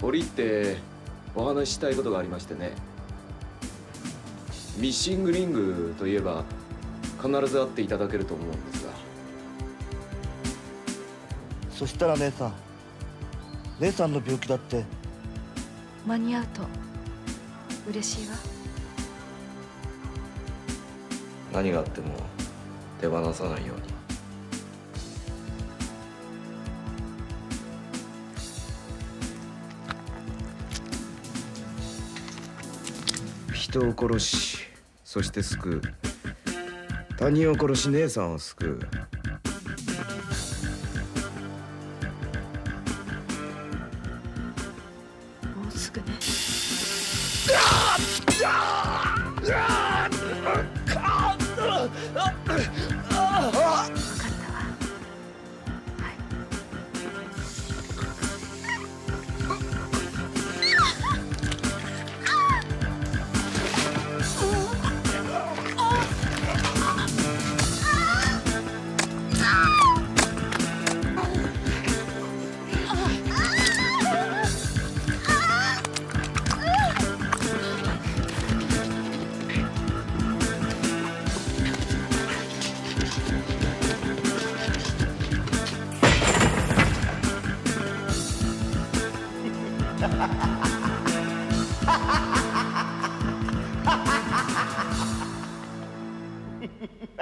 折ってお話ししたいことがありましてね。ミッシングリングといえば必ず会っていただけると思うんですが。 そしたら姉さんの病気だって間に合うと嬉しいわ。 何があっても手放さないように。人を殺し、そして救う。他人を殺し姉さんを救う。 もうすぐね。 フフフ。